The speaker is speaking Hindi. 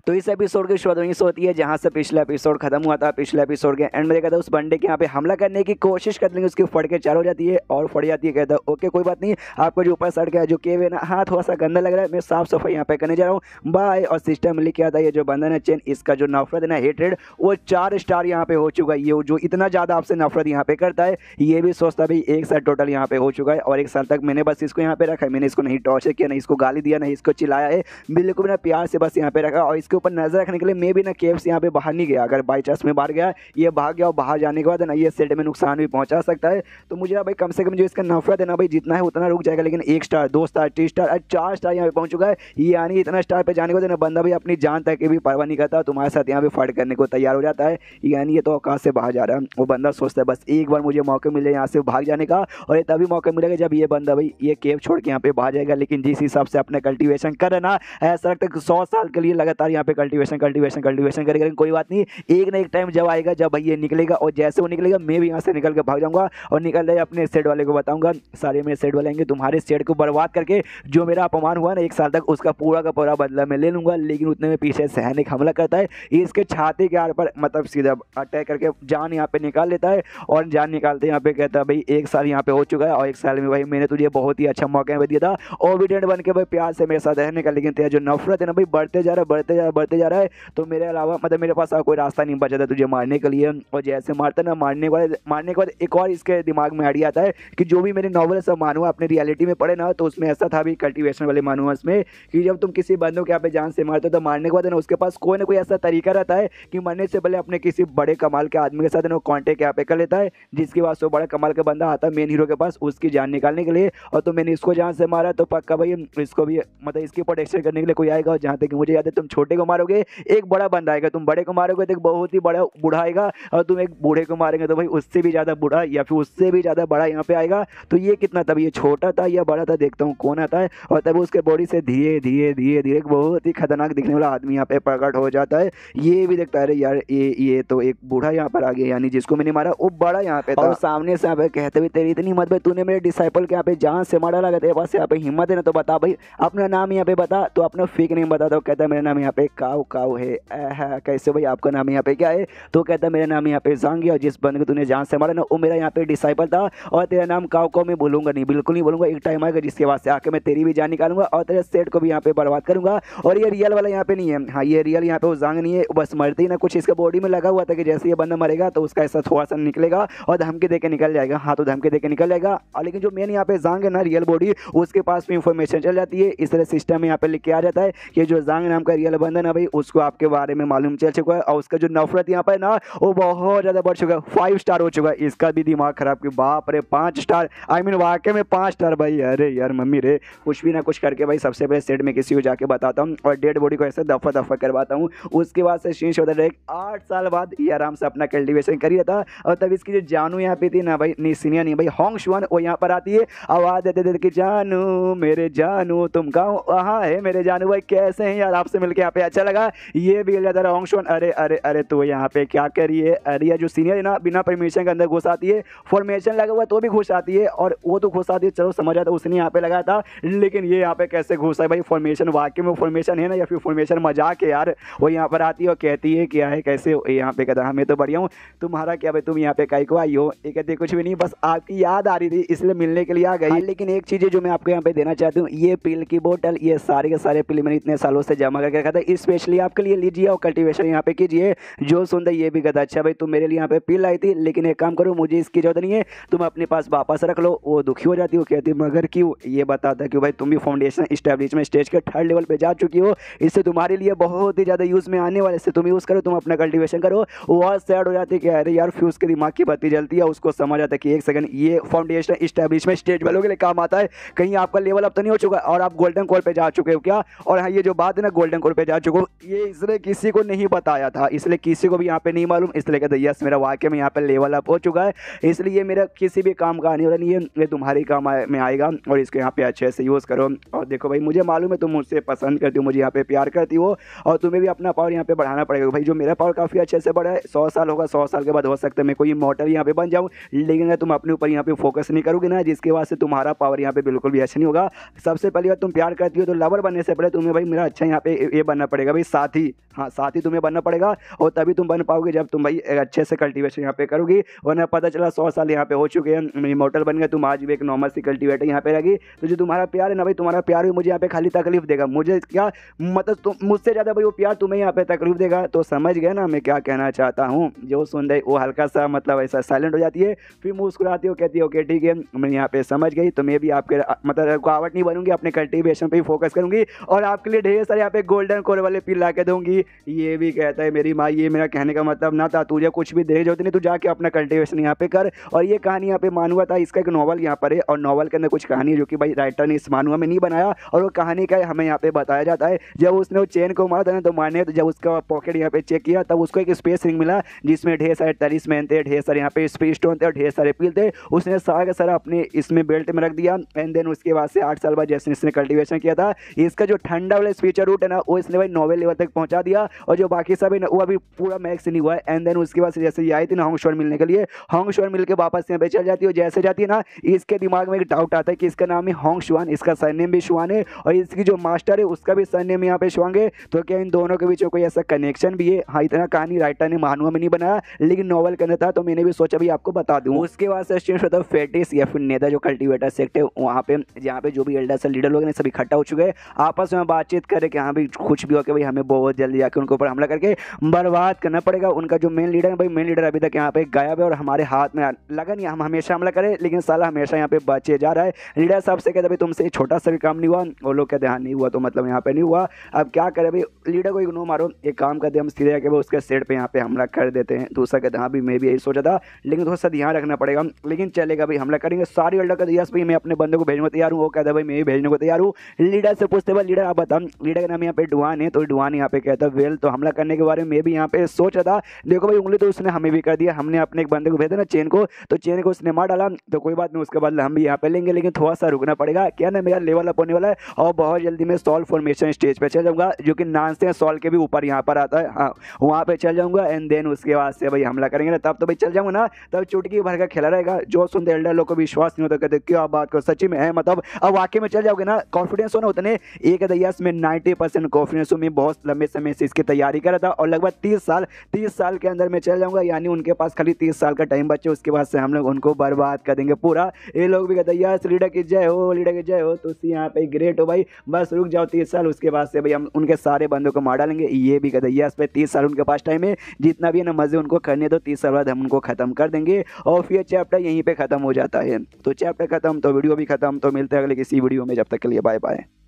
तो इस एपिसोड की शुरुआत वहीं से होती है जहां से पिछला एपिसोड खत्म हुआ था। पिछले एपिसोड के एंड में देखा था उस बंदे के यहाँ पे हमला करने की कोशिश कर लेंगे, उसकी फट के चार हो जाती है और फट जाती है। कहता है ओके कोई बात नहीं, आपको जो ऊपर सड़ गया जो केव है ना, हाँ थोड़ा सा गंदा लग रहा है, मैं साफ सफाई यहाँ पे करने जा रहा हूँ, बाय। और सिस्टम लिख के आता है ये जो बंधन है चेन, इसका जो नफरत है ना, हेट्रेड, वो 4 स्टार यहाँ पे हो चुका है। ये जो इतना ज़्यादा आपसे नफरत यहाँ पे करता है, ये भी सोचता भाई 1 साल टोटल यहाँ पे हो चुका है। और 1 साल तक मैंने बस इसको यहाँ पे रखा है, मैंने इसको नहीं टॉर्चर किया, नहीं इसको गाली दिया, नहीं इसको चिल्लाया है, बिल्कुल ना प्यार से बस यहाँ पे रखा। और इसके ऊपर नजर रखने के लिए मैं भी ना केव से यहाँ पे बाहर नहीं गया। अगर बाई चांस में बाहर गया, ये भाग गया और बाहर जाने के बाद ना ये सेट में नुकसान भी पहुंचा सकता है। तो मुझे ना भाई कम से कम जो इसका नफरत है ना भाई जितना है उतना रुक जाएगा। लेकिन 1 स्टार 2 स्टार 3 स्टार 4 स्टार यहाँ पे पहुंच चुका है, यानी इतना स्टार पे जाने के बाद ना बंदा भाई अपनी जान तक की भी परवाह नहीं करता, तुम्हारे साथ यहाँ पे फाइट करने को तैयार हो जाता है। यानी ये तो औकात से बाहर जा रहा है। वो बंदा सोचता है बस एक बार मुझे मौका मिले यहाँ से भाग जाने का, और ये तभी मौका मिलेगा जब ये बंदा भाई ये केव छोड़ के यहाँ पे बाहर जाएगा। लेकिन जिस हिसाब से अपने कल्टीवेशन कर ना, ऐसा लगता है 100 साल के लिए लगातार यहाँ पे कल्टीवेशन करेगा। लेकिन कोई बात नहीं, एक ना एक टाइम जब आएगा जब भाई ये निकलेगा, और जैसे वो निकलेगा मैं भी यहाँ से निकल के भाग जाऊंगा और निकल जाए अपने सेट वाले को बताऊंगा। सारे मेरे सेट वाले आएंगे, तुम्हारे सेट को बर्बाद करके जो मेरा अपमान हुआ ना 1 साल तक, उसका पूरा का पूरा बदला मैं ले लूंगा। लेकिन उतने में पीछे सैनिक हमला करता है, इसके छाती के आर पर मतलब सीधा अटैक करके जान यहाँ पे निकाल लेता है। और जान निकालते यहाँ पे कहता है भाई 1 साल यहाँ पे हो चुका है, और 1 साल में भाई मैंने तुझे बहुत ही अच्छा मौका दिया था, ओबिडिएंट बन के भाई प्यार से मेरे साथ रहने का। लेकिन तेरा जो नफरत है ना भाई बढ़ते जा रहा है। तो मेरे अलावा मतलब मेरे पास कोई रास्ता नहीं बचा था तुझे मारने के लिए। और जैसे मारता ना, मारने के बाद एक और इसके दिमाग में आइडिया आता है कि जो भी मेरे नॉवल सब मानूआ अपने रियलिटी में पढ़े ना, तो उसमें ऐसा था भी कल्टीवेशन वाले मानूआ में कि जब तुम किसी बंदों के यहाँ पे जान से मारते हो तो मारने के बाद ना उसके पास कोई ना कोई ऐसा तरीका रहता है कि मरने से पहले अपने किसी बड़े कमाल के आदमी के साथ ना कॉन्टेक्ट यहाँ पे कर लेता है, जिसके पास वो बड़ा कमाल का बंदा आता है मेन हीरो के पास उसकी जान निकालने के लिए। और तो मैंने इसको जान से मारा तो पक्का भाई इसको भी मतलब इसकी प्रोटेक्शन करने के लिए कोई आएगा। और जहाँ तक मुझे याद है तुम छोटे को मारोगे एक बड़ा बंदा आएगा, तुम बड़े को मारोगे तो एक बहुत ही बड़ा बूढ़ा आएगा, और तुम एक बूढ़े को मारेंगे तो भाई उससे भी ज़्यादा बूढ़ा या फिर उससे भी ज़्यादा बड़ा यहाँ पे आएगा। तो ये कितना तब ये छोटा था या बड़ा था, देखता हूँ कौन आता है। और तब उसके बॉडी से धीरे धीरे एक बहुत ही खतरनाक दिखने वाला आदमी यहाँ पे प्रकट हो जाता है। ये भी देखता है यार ये तो एक बूढ़ा यहाँ पर आ गया, यानी जिसको मैंने मारा वो बड़ा यहाँ पे था। और सामने से यहाँ पे कहते हुए तेरी इतनी हिम्मत भाई, तूने मेरे डिसाइपल के यहाँ पे जान से मारा लगा, तेरे पास यहाँ पे हिम्मत है ना, तो बता भाई अपना नाम यहाँ पे बता। तो अपना फेक नेम बता दो। कहता है मेरा नाम यहाँ पे काऊ है। कैसे भाई आपका नाम यहाँ पे क्या है? तो कहता है मेरा नाम यहाँ पे जांगी, और जिस बंदे को तूने जान से मारा ना वो मेरा यहाँ पे डिसाइपल था, और तेरा नाम काऊ मैं बोलूंगा नहीं, बिल्कुल नहीं बोलूंगा। एक टाइम आएगा जिसके बाद से आके मैं तेरी भी जान निकालूंगा और तेरे सेट को भी यहाँ पे बर्बाद करूंगा। और ये रियल वाला यहाँ पे नहीं है, हाँ ये रियल यहाँ पे वो जांग नहीं है, बस मरते ही ना कुछ इसके बॉडी में लगा हुआ था कि जैसे ये बंदा मरेगा तो उसका ऐसा थोड़ा सा निकलेगा और धमकी देके निकल जाएगा। हाँ तो धमकी देके निकल जाएगा। और लेकिन जो मेन यहाँ पे जांग है ना रियल बॉडी, उसके पास भी इंफॉर्मेशन चल जाती है। इस तरह सिस्टम में यहाँ पे लिख के आ जाता है कि जो जांग नाम का रियल बंदा ना भाई उसको आपके बारे में मालूम चल चुका है, और उसका जो नफरत यहाँ पे ना वो बहुत ज्यादा बढ़ चुका है, 5 स्टार हो चुका है। इसका भी दिमाग खराब कि बाप रे 5 स्टार, आई मीन वाकई में 5 स्टार भाई। अरे यार मम्मी रे, कुछ भी ना कुछ करके भाई सबसे पहले सेट में किसी को जाके बताता हूँ और डेड बॉडी को ऐसे दफा करवाता हूँ। उसके बाद से शीश होता है 8 साल बाद ये आराम से अपना कल्टीवेशन कर रहा था। और तब इसकी जो जानू यहाँ पे थी ना भाई, नहीं सीनियर नहीं भाई, होंगशुआन, वो यहाँ पर आती है, आवाज देते कि जानू मेरे जानू तुम कहाँ है मेरे जानू भाई, कैसे हैं यार, आपसे मिलके यहाँ पे अच्छा लगा। ये भी जाता रहा होंगशुआन, अरे अरे अरे तो यहाँ पे क्या करिए। अरे ये जो सीनियर है ना बिना परमिशन के अंदर घुस आती है, फॉर्मेशन लगा हुआ तो भी घुस आती है, और वो तो घुस आती है चलो समझ आता उसने यहाँ पे लगाया था, लेकिन ये यहाँ पे कैसे घुसा है भाई? फॉर्मेशन वाकई में फॉर्मेशन है ना या फिर फॉर्मेशन मजाक है यार? वो यहाँ पर आती है और कहती है क्या है कैसे यहाँ पे कहता मैं तो बढ़िया हूँ, तुम्हारा क्या भाई, तुम यहाँ पे काहे को आई हो? ये कहते कुछ भी नहीं, बस आपकी याद आ रही थी इसलिए मिलने के लिए आ गई। लेकिन एक चीज़ है जो मैं आपको यहाँ पे देना चाहती हूँ, ये पिल की बोतल, ये सारे के सारे पिल मैंने इतने सालों से जमा करके रखा था, स्पेशली आपके लिए लीजिए और कल्टीवेशन यहाँ पे कीजिए। जो सुनता ये भी कहता अच्छा भाई तुम मेरे लिए यहाँ पे पिल आई थी, लेकिन एक काम करो मुझे इसकी जरूरत नहीं है, तुम अपने पास वापस रख लो। वो दुखी हो जाती हो, कहती मगर क्यों? ये बताता क्यों भाई, तुम भी फाउंडेशन इस्टेब्लिशमेंट स्टेज के 3rd लेवल पे जा चुकी हो, इससे तुम्हारे लिए बहुत ही ज़्यादा यूज़ में आने वाले, से तुम यूज़ करो, तुम अपना कल्टीवेशन करो। वो सैड हो जाती है कि अरे यार फ्यूज़ के दिमाग की बत्ती जलती है, उसको समझ आता है कि एक सेकंड ये फाउंडेशन इस्टेब्लिशमेंट स्टेज वालों के लिए काम आता है, कहीं आपका लेवल अप तो नहीं हो चुका और आप गोल्डन कोर पे जा चुके हो क्या? और हाँ ये जो बात है ना गोल्डन कोर पे जा चुके हो, ये इसने किसी को नहीं बताया था, इसलिए किसी को भी यहाँ पे नहीं मालूम, इसलिए कहते यस मेरा वाकई में यहाँ पे लेवल अप हो चुका है, इसलिए ये मेरा किसी भी काम का आने वाला नहीं है, ये तुम्हारे काम में आएगा और इसको यहाँ पे अच्छे से यूज़ करो। और देखो भाई मुझे मालूम है तुम मुझसे पसंद करती हो, मुझे यहाँ पे प्यार करती हो, और तुम्हें भी अपना पावर यहाँ पे बढ़ाना पड़ेगा भाई। जो मेरा पावर काफ़ी अच्छे से बढ़ा है, 100 साल होगा, 100 साल के बाद हो सकता है मैं कोई इमॉर्टल यहाँ पे बन जाऊँ, लेकिन अगर तुम अपने ऊपर यहाँ पे फोकस नहीं करोगे ना, जिसके बाद से तुम्हारा पावर यहाँ पे बिल्कुल भी अच्छा नहीं होगा। सबसे पहली बात तुम प्यार करती हो तो लवर बनने से पहले तुम्हें भाई मेरा अच्छा यहाँ पे ये बनना पड़ेगा भाई साथी। हाँ, साथी तुम्हें बनना पड़ेगा और तभी तुम बन पाओगे जब तुम भाई अच्छे से कल्टीवेशन यहाँ पे करोगी। वरना पता चला 100 साल यहाँ पे हो चुके हैं, इमॉर्टल बन गए, तुम आज भी एक नॉर्मल सी कल्टीवेटर यहाँ पे रहेगी। तो जो तुम्हारा प्यार है ना भाई, तुम्हारा प्यार भी मुझे यहाँ पे खाली तकलीफ देगा। मुझे क्या मतलब तुम मुझसे ज़्यादा भाई वो प्यार तुम्हें यहाँ पे तकलीफ देगा। तो समझ गए ना मैं क्या कहना चाहता हूँ। जो सुन रही वो हल्का सा मतलब ऐसा साइलेंट हो जाती है, फिर मुस्कुराती हो, कहती है ओके ठीक है मैं यहाँ पे समझ गई। तो मैं भी आपके मतलब रुकावट नहीं बनूंगी, अपने कल्टीवेशन पे ही फोकस करूंगी और आपके लिए ढेर सारे यहाँ पे गोल्डन कोर वाले पिल ला के दूंगी। ये भी कहता है मेरी माँ, ये मेरा कहने का मतलब ना था, तुझे कुछ भी देने जरूरत नहीं, तू जाके अपना कल्टीवेशन यहाँ पे कर। और ये कहानी यहाँ पे मानुआ था, इसका एक नॉवल यहाँ पर है और नॉवल के अंदर कुछ कहानी है जो कि भाई राइटर ने इस मानुआ में नहीं बनाया। और वो कहानी का हमें यहाँ पे बताया जाता है। जब उसने वो चेन को मारा था ना, तो मारने तो जब उसका पॉकेट यहाँ पे चेक किया तब उसको एक स्पेस रिंग मिला जिसमें ढेर सारे तलिस्मैन थे, ढेर सारे यहाँ पे स्पेस स्टोन थे और ढेर सारे पिल थे। उसने सारा का सारा अपने इसमें बेल्ट में रख दिया। एंड देन उसके बाद से 8 साल बाद जैसे इसने कल्टीवेशन किया था, इसका जो ठंडा वाला फीचर रूट है ना वो इसने भाई नोवेल लेवल तक पहुंचा दिया। और जो बाकी सब है ना वो अभी पूरा मैक्स नहीं हुआ है। एंड देन उसके बाद से जैसे ये आई थी ना होंगशोर मिलने के लिए, होंगशोर मिल के वापस यहाँ पे चल जाती है। जैसे जाती है ना, इसके दिमाग में एक डाउट आता है कि इसका नाम है होंगशुआन, इसका सरनेम भी शुआन है और इसकी जो मास्टर है उसका भी सरनेम यहाँ पे शुआंग है। तो क्या इन दोनों के बीच कोई ऐसा कनेक्शन भी है? हाँ, इतना कहानी राइटर ने मानुआ में नहीं बनाया लेकिन नॉवल के अंदर था, तो मैंने भी सोचा भी आपको बता दूं। उसके बाद से स्टेट होता है फेटिस या फिर नेदा जो कल्टीवेटर सेक्ट है वहाँ पे, जहाँ पे जो भी एल्डर लीडर लोग हैं सब इकट्ठा हो चुके हैं, आपस में बातचीत करे कि हाँ भाई कुछ भी हो कि भाई हमें बहुत जल्दी जाके उनके ऊपर हमला करके बर्बाद करना पड़ेगा। उनका जो मेन लीडर है भाई, मेन लीडर अभी तक यहाँ पे गायब है और हमारे हाथ में लगा नहीं, हम हमेशा हमला करें लेकिन साला हमेशा यहाँ पे बचे जा रहा है। लीडर साहब से कहते भाई तुमसे छोटा सा भी काम नहीं हुआ, वो लोग कहते हाँ नहीं हुआ तो मतलब यहाँ पे नहीं हुआ, अब क्या करें भाई। लीडर को इग्नोर मारो, एक काम करते हम सीधे जाके उसके सेट पे यहाँ पे हमला कर देते हैं। दूसरा कहते हाँ भी मैं भी यही सोचा था लेकिन थोड़ा सा ध्यान रखना पड़ेगा, लेकिन चलेगा भाई हमला करेंगे। सारी एल्डर का यस भाई मैं अपने बंदे को भेजने को तैयार हूँ। वो कहता है भाई मैं भी भेजने को तैयार हूँ। लीडर से पूछते भाई लीडर आप बताओ, लीडर का नाम यहाँ पे डुआन है। तो डुआन यहाँ पे कहता है वेल तो हमला करने के बारे में मैं भी यहाँ पे सोच रहा था। देखो भाई उंगली तो उसने हमें भी कर दिया, हमने अपने एक बंदे को भेजा ना चेन को, तो चेन को उसने मार डाला तो कोई बात नहीं, उसके बाद हम भी यहाँ पे लेंगे लेकिन थोड़ा सा रुकना पड़ेगा। क्या ना मेरा लेवल अप होने वाला है और बहुत जल्दी मैं सॉल्व फॉर्मेशन स्टेज पे चल जाऊंगा जो कि नानसे हैं सॉल्व के भी ऊपर यहाँ पर आता है। हाँ, वहाँ पे चल जाऊंगा एंड देन उसके बाद से भाई हमला करेंगे ना, तब तो भाई चल जाऊंगा ना, तब चुटकी भर का खेला रहेगा। जो सुनते एल्डर लोग को विश्वास नहीं होता, कहते क्या बात करो सच्ची में है, मतलब अब वाकई में चल जाओगे ना, कॉन्फिडेंस होना उतने। एक दयास में 90% कॉन्फिडेंस हूँ, मैं बहुत लंबे समय से इसकी तैयारी कर रहा था और लगभग 30 साल के अंदर मैं चल जाऊंगा। यानी उनके पास खाली 30 साल का टाइम बचे, उसके बाद से हम लोग उनको बर्बाद कर देंगे पूरा। ये लोग भी कहते हैं यस लीडर की जय हो, लीडर की जय हो, तो यहाँ पे ग्रेट हो भाई, बस रुक जाओ 30 साल, उसके बाद से भाई हम उनके सारे बंदों को मार डालेंगे। ये भी कहते हैं यस भाई 30 साल उनके पास टाइम है, जितना भी है ना मजे उनको करने दो, 30 साल बाद हम उनको खत्म कर देंगे और फिर चैप्टर यहीं पे खत्म हो जाता है। तो चैप्टर खत्म तो वीडियो भी खत्म। तो मिलते हैं अगले किसी वीडियो में, जब तक के लिए बाय बाय।